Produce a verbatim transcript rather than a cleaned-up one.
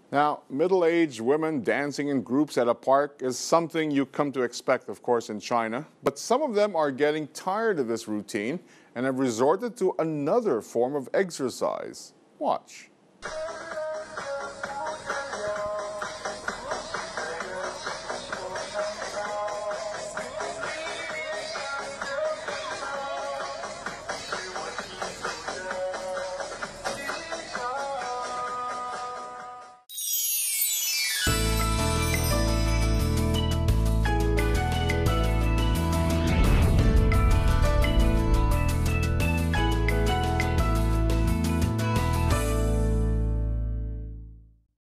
Now, middle-aged women dancing in groups at a park is something you come to expect, of course, in China. But some of them are getting tired of this routine and have resorted to another form of exercise. Watch.